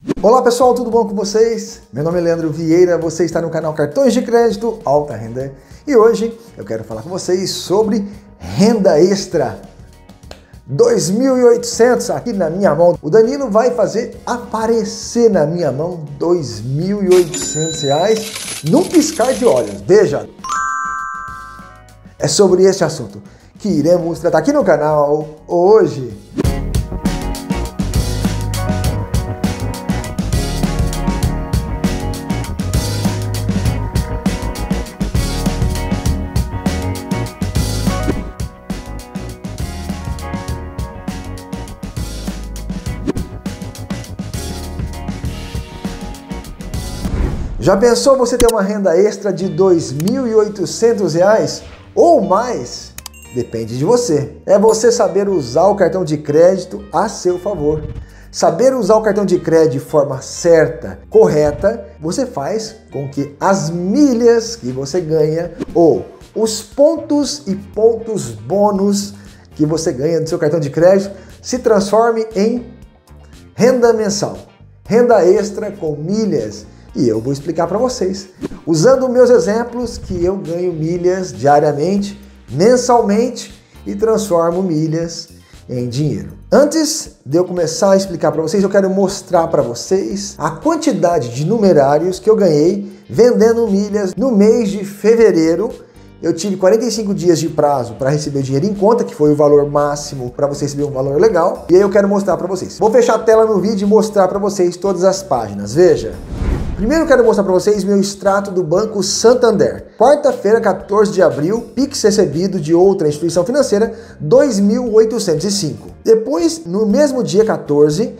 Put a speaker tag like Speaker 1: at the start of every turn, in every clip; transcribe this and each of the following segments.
Speaker 1: Olá pessoal, tudo bom com vocês? Meu nome é Leandro Vieira, você está no canal Cartões de Crédito Alta Renda e hoje eu quero falar com vocês sobre renda extra. 2.800 aqui na minha mão. O Danilo vai fazer aparecer na minha mão R$ 2.800 num piscar de olhos. Veja, é sobre esse assunto que iremos tratar aqui no canal hoje. Já pensou você ter uma renda extra de R$ 2.800 ou mais? Depende de você. É você saber usar o cartão de crédito a seu favor. Saber usar o cartão de crédito de forma certa, correta, você faz com que as milhas que você ganha ou os pontos e pontos bônus que você ganha do seu cartão de crédito se transforme em renda mensal, renda extra com milhas. E eu vou explicar para vocês, usando meus exemplos que eu ganho milhas diariamente, mensalmente e transformo milhas em dinheiro. Antes de eu começar a explicar para vocês, eu quero mostrar para vocês a quantidade de numerários que eu ganhei vendendo milhas no mês de fevereiro. Eu tive 45 dias de prazo para receber o dinheiro em conta, que foi o valor máximo para você receber um valor legal. E aí eu quero mostrar para vocês. Vou fechar a tela no vídeo e mostrar para vocês todas as páginas. Veja. Primeiro eu quero mostrar para vocês meu extrato do Banco Santander. Quarta-feira, 14 de abril, Pix recebido de outra instituição financeira, 2.805. Depois, no mesmo dia 14,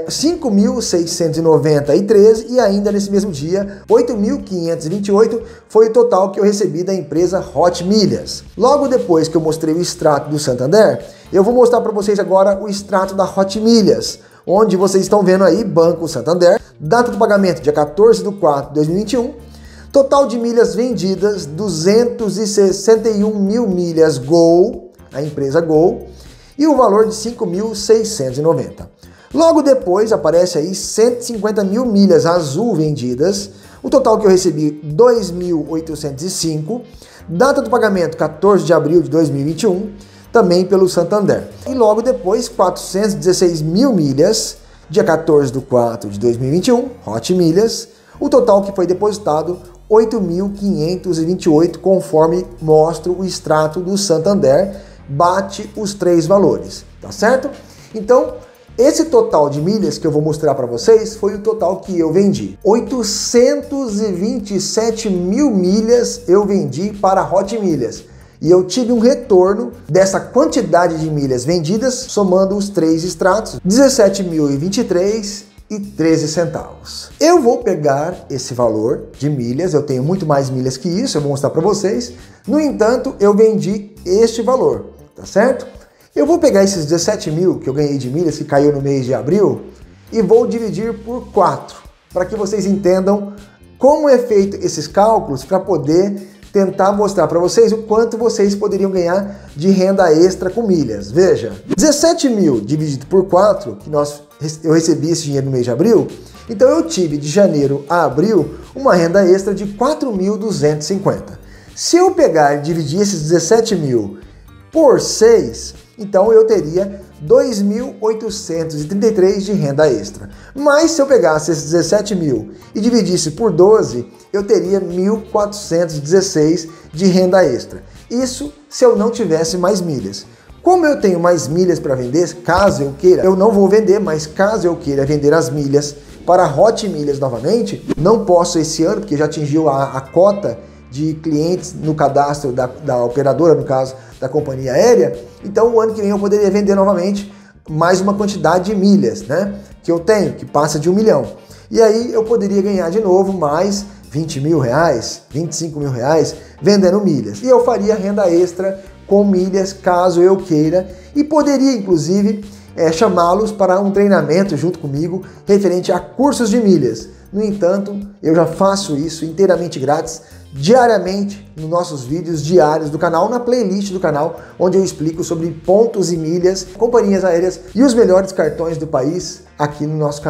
Speaker 1: 5.693 e ainda nesse mesmo dia, 8.528 foi o total que eu recebi da empresa Hot Milhas. Logo depois que eu mostrei o extrato do Santander, eu vou mostrar para vocês agora o extrato da Hot Milhas, onde vocês estão vendo aí Banco Santander, data do pagamento dia 14/4/2021, total de milhas vendidas 261 mil milhas Gol, a empresa Gol, e o valor de 5.690. Logo depois aparece aí 150 mil milhas Azul vendidas, o total que eu recebi 2.805, data do pagamento 14 de abril de 2021, também pelo Santander. E logo depois, 416 mil milhas, dia 14/4/2021, Hot Milhas, o total que foi depositado, 8.528, conforme mostra o extrato do Santander, bate os três valores, tá certo? Então, esse total de milhas que eu vou mostrar para vocês foi o total que eu vendi. 827 mil milhas eu vendi para Hot Milhas. E eu tive um retorno dessa quantidade de milhas vendidas, somando os três extratos, 17.023,13 centavos. Eu vou pegar esse valor de milhas, eu tenho muito mais milhas que isso, eu vou mostrar para vocês. No entanto, eu vendi este valor, tá certo? Eu vou pegar esses 17 mil que eu ganhei de milhas, que caiu no mês de abril, e vou dividir por 4, para que vocês entendam como é feito esses cálculos para poder tentar mostrar para vocês o quanto vocês poderiam ganhar de renda extra com milhas. Veja, 17 mil dividido por 4, que eu recebi esse dinheiro no mês de abril, então eu tive de janeiro a abril uma renda extra de 4.250. Se eu pegar e dividir esses 17 mil por 6, então eu teria 2.833 de renda extra. Mas se eu pegasse esses 17 mil e dividisse por 12, eu teria 1.416 de renda extra. Isso se eu não tivesse mais milhas. Como eu tenho mais milhas para vender, caso eu queira, eu não vou vender, mas caso eu queira vender as milhas para Hot Milhas novamente, não posso esse ano, porque já atingiu a cota de clientes no cadastro da operadora, no caso da companhia aérea, então o ano que vem eu poderia vender novamente mais uma quantidade de milhas, né, que eu tenho, que passa de 1 milhão. E aí eu poderia ganhar de novo mais 20 mil reais, 25 mil reais vendendo milhas. E eu faria renda extra com milhas caso eu queira e poderia inclusive chamá-los para um treinamento junto comigo referente a cursos de milhas. No entanto, eu já faço isso inteiramente grátis, diariamente, nos nossos vídeos diários do canal, na playlist do canal, onde eu explico sobre pontos e milhas, companhias aéreas e os melhores cartões do país aqui no nosso canal.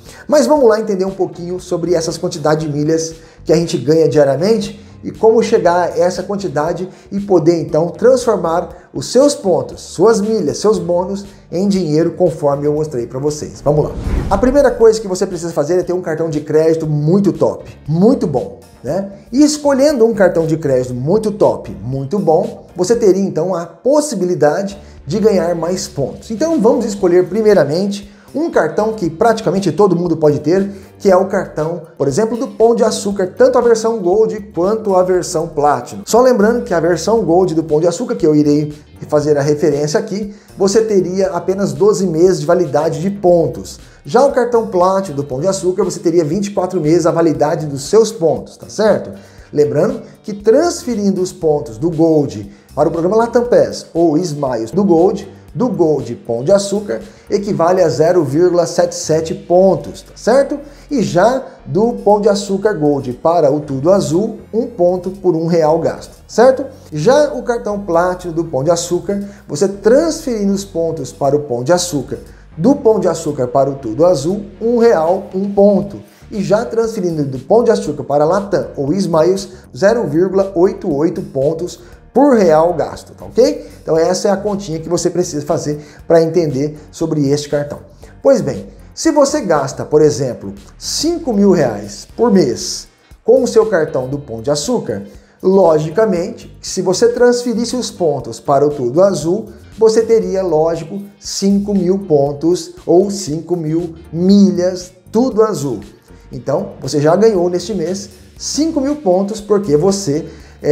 Speaker 1: Mas vamos lá entender um pouquinho sobre essas quantidades de milhas que a gente ganha diariamente e como chegar a essa quantidade e poder então transformar os seus pontos, suas milhas, seus bônus em dinheiro conforme eu mostrei para vocês. Vamos lá. A primeira coisa que você precisa fazer é ter um cartão de crédito muito top, muito bom, né? E escolhendo um cartão de crédito muito top, muito bom, você teria então a possibilidade de ganhar mais pontos. Então vamos escolher primeiramente um cartão que praticamente todo mundo pode ter, que é o cartão, por exemplo, do Pão de Açúcar, tanto a versão Gold quanto a versão Platinum. Só lembrando que a versão Gold do Pão de Açúcar, que eu irei fazer a referência aqui, você teria apenas 12 meses de validade de pontos. Já o cartão Platinum do Pão de Açúcar, você teria 24 meses a validade dos seus pontos, tá certo? Lembrando que transferindo os pontos do Gold para o programa Latam Pass ou Smiles do Gold Pão de Açúcar, equivale a 0,77 pontos, tá certo? E já do Pão de Açúcar Gold para o Tudo Azul, 1 ponto por R$1 gasto, certo? Já o cartão Platinum do Pão de Açúcar, você transferindo os pontos para o Pão de Açúcar, do Pão de Açúcar para o Tudo Azul, R$1, 1 ponto. E já transferindo do Pão de Açúcar para Latam ou Smiles, 0,88 pontos por R$1 gasto, tá ok? Então essa é a continha que você precisa fazer para entender sobre este cartão. Pois bem, se você gasta, por exemplo, R$5.000 por mês com o seu cartão do Pão de Açúcar, logicamente, se você transferisse os pontos para o Tudo Azul, você teria, lógico, 5.000 pontos ou 5.000 milhas Tudo Azul. Então, você já ganhou neste mês 5.000 pontos porque você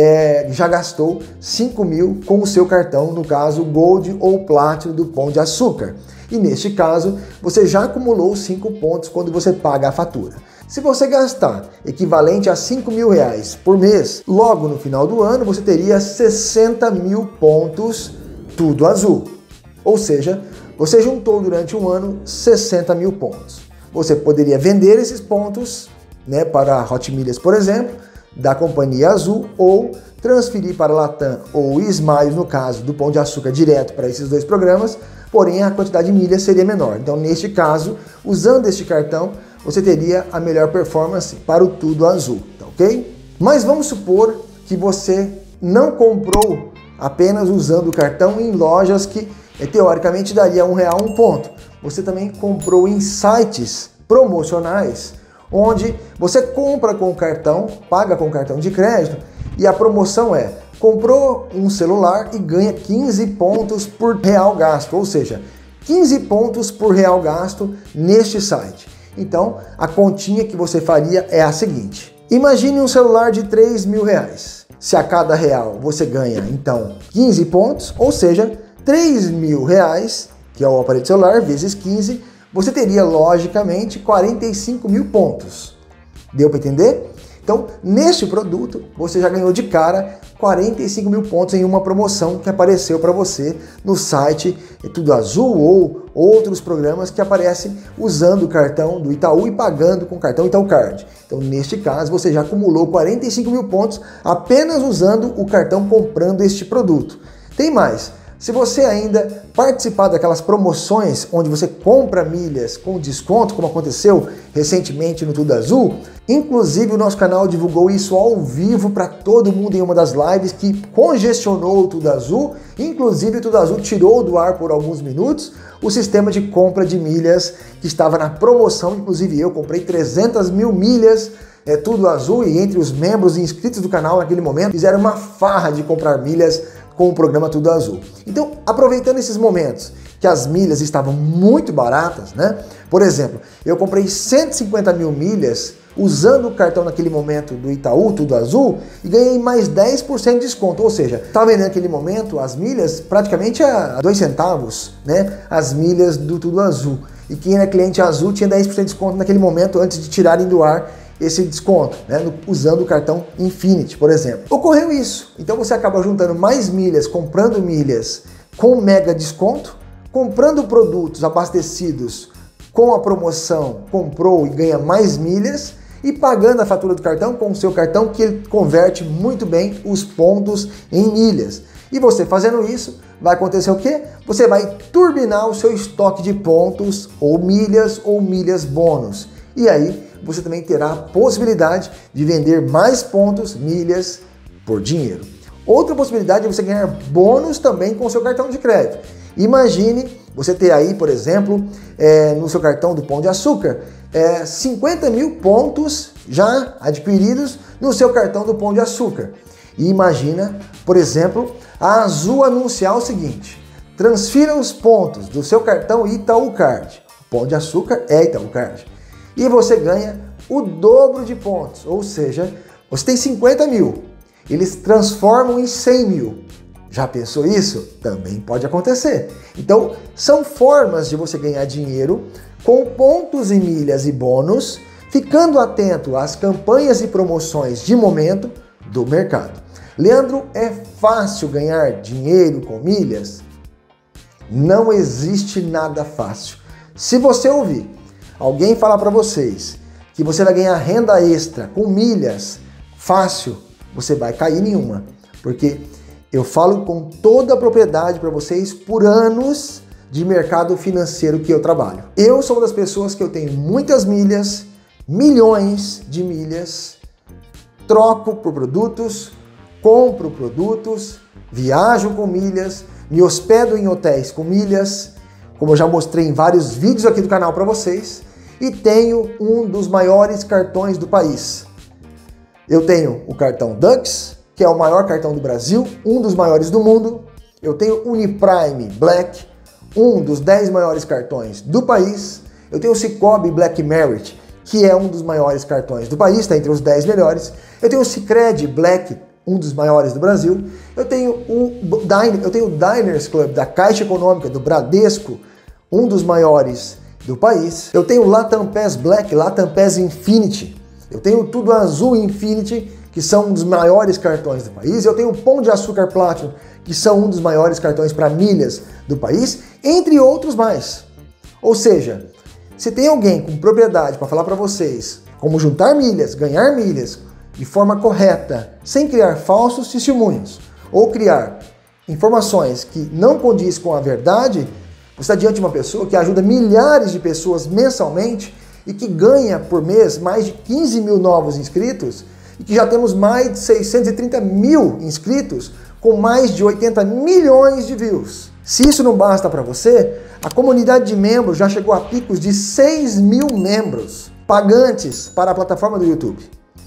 Speaker 1: já gastou 5.000 com o seu cartão, no caso Gold ou Platinum do Pão de Açúcar. E neste caso, você já acumulou 5 pontos quando você paga a fatura. Se você gastar equivalente a R$5.000 por mês, logo no final do ano, você teria 60.000 pontos Tudo Azul. Ou seja, você juntou durante um ano 60.000 pontos. Você poderia vender esses pontos, né, para Hot Milhas, por exemplo, da Companhia Azul, ou transferir para Latam ou Smiles, no caso do Pão de Açúcar, direto para esses dois programas, porém a quantidade de milhas seria menor. Então, neste caso, usando este cartão, você teria a melhor performance para o Tudo Azul, tá ok? Mas vamos supor que você não comprou apenas usando o cartão em lojas que, teoricamente, daria R$1 um ponto. Você também comprou em sites promocionais, onde você compra com o cartão, paga com cartão de crédito, e a promoção é: comprou um celular e ganha 15 pontos por R$1 gasto, ou seja, 15 pontos por R$1 gasto neste site. Então, a continha que você faria é a seguinte: imagine um celular de R$3.000. Se a cada R$1 você ganha, então, 15 pontos, ou seja, R$3.000, que é o aparelho celular, vezes 15, você teria, logicamente, 45.000 pontos. Deu para entender? Então, neste produto, você já ganhou de cara 45.000 pontos em uma promoção que apareceu para você no site Tudo Azul ou outros programas que aparecem usando o cartão do Itaú e pagando com o cartão Itaú Card. Então, neste caso, você já acumulou 45.000 pontos apenas usando o cartão comprando este produto. Tem mais. Se você ainda participar daquelas promoções onde você compra milhas com desconto, como aconteceu recentemente no Tudo Azul, inclusive o nosso canal divulgou isso ao vivo para todo mundo em uma das lives que congestionou o Tudo Azul, inclusive o Tudo Azul tirou do ar por alguns minutos o sistema de compra de milhas que estava na promoção, inclusive eu comprei 300.000 milhas Tudo Azul, e entre os membros e inscritos do canal naquele momento fizeram uma farra de comprar milhas com o programa Tudo Azul. Então, aproveitando esses momentos que as milhas estavam muito baratas, né? Por exemplo, eu comprei 150.000 milhas usando o cartão naquele momento do Itaú Tudo Azul e ganhei mais 10% de desconto, ou seja, estava vendendo naquele momento as milhas praticamente a 2 centavos, né? As milhas do Tudo Azul. E quem era cliente azul tinha 10% de desconto naquele momento antes de tirarem do ar esse desconto, né, usando o cartão Infinity, por exemplo. Ocorreu isso. Então você acaba juntando mais milhas, comprando milhas com mega desconto, comprando produtos abastecidos com a promoção, comprou e ganha mais milhas, e pagando a fatura do cartão com o seu cartão, que ele converte muito bem os pontos em milhas. E você fazendo isso, vai acontecer o quê? Você vai turbinar o seu estoque de pontos ou milhas bônus. E aí você também terá a possibilidade de vender mais pontos, milhas por dinheiro. Outra possibilidade é você ganhar bônus também com o seu cartão de crédito. Imagine você ter aí, por exemplo, no seu cartão do Pão de Açúcar, 50 mil pontos já adquiridos no seu cartão do Pão de Açúcar. E imagina, por exemplo, a Azul anunciar o seguinte: transfira os pontos do seu cartão Itaú Card. O Pão de Açúcar é Itaú Card. E você ganha o dobro de pontos, ou seja, você tem 50 mil, eles transformam em 100 mil. Já pensou isso? Também pode acontecer. Então, são formas de você ganhar dinheiro com pontos e milhas e bônus, ficando atento às campanhas e promoções de momento do mercado. Leandro, é fácil ganhar dinheiro com milhas? Não existe nada fácil. Se você ouvir alguém falar para vocês que você vai ganhar renda extra com milhas fácil, você vai cair em uma. Porque eu falo com toda a propriedade para vocês por anos de mercado financeiro que eu trabalho. Eu sou uma das pessoas que eu tenho muitas milhas, milhões de milhas, troco por produtos, compro produtos, viajo com milhas, me hospedo em hotéis com milhas, como eu já mostrei em vários vídeos aqui do canal para vocês, e tenho um dos maiores cartões do país. Eu tenho o cartão Dux, que é o maior cartão do Brasil, um dos maiores do mundo. Eu tenho o Uniprime Black, um dos 10 maiores cartões do país. Eu tenho o Cicobi Black Merit, que é um dos maiores cartões do país, está entre os 10 melhores. Eu tenho o Sicredi Black, um dos maiores do Brasil. Eu tenho o Diners Club da Caixa Econômica, do Bradesco, um dos maiores do país. Eu tenho o Latam Pass Black, Latam Pass Infinity. Eu tenho Tudo Azul Infinity, que são um dos maiores cartões do país. Eu tenho o Pão de Açúcar Platinum, que são um dos maiores cartões para milhas do país, entre outros mais. Ou seja, se tem alguém com propriedade para falar para vocês como juntar milhas, ganhar milhas de forma correta, sem criar falsos testemunhos ou criar informações que não condiz com a verdade, você está diante de uma pessoa que ajuda milhares de pessoas mensalmente e que ganha por mês mais de 15 mil novos inscritos e que já temos mais de 630 mil inscritos com mais de 80 milhões de views. Se isso não basta para você, a comunidade de membros já chegou a picos de 6 mil membros pagantes para a plataforma do YouTube.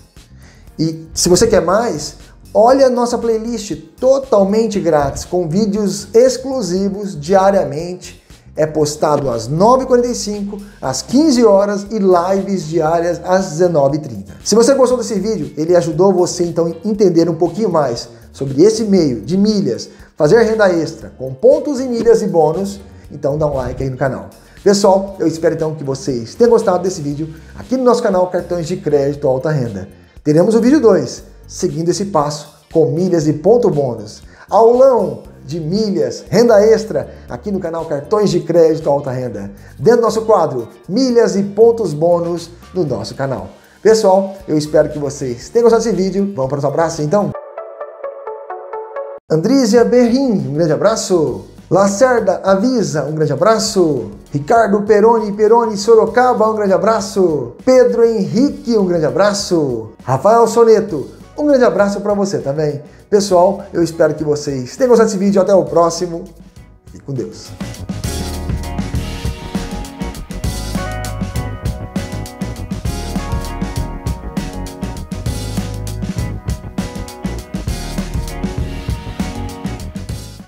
Speaker 1: E se você quer mais, olha a nossa playlist totalmente grátis, com vídeos exclusivos diariamente. É postado às 9h45, às 15 horas e lives diárias às 19h30. Se você gostou desse vídeo, ele ajudou você então a entender um pouquinho mais sobre esse meio de milhas, fazer renda extra com pontos e milhas e bônus, então dá um like aí no canal. Pessoal, eu espero então que vocês tenham gostado desse vídeo aqui no nosso canal Cartões de Crédito Alta Renda. Teremos o vídeo 2, seguindo esse passo com milhas e ponto bônus. Aulão de milhas, renda extra, aqui no canal Cartões de Crédito Alta Renda, dentro do nosso quadro Milhas e Pontos Bônus no nosso canal. Pessoal, eu espero que vocês tenham gostado desse vídeo. Vamos para os abraços então? Andrísia Berrim, um grande abraço. Lacerda Avisa, um grande abraço. Ricardo Peroni Sorocaba, um grande abraço. Pedro Henrique, um grande abraço. Rafael Soneto, um grande abraço para você também. Pessoal, eu espero que vocês tenham gostado desse vídeo. Até o próximo. Fique com Deus.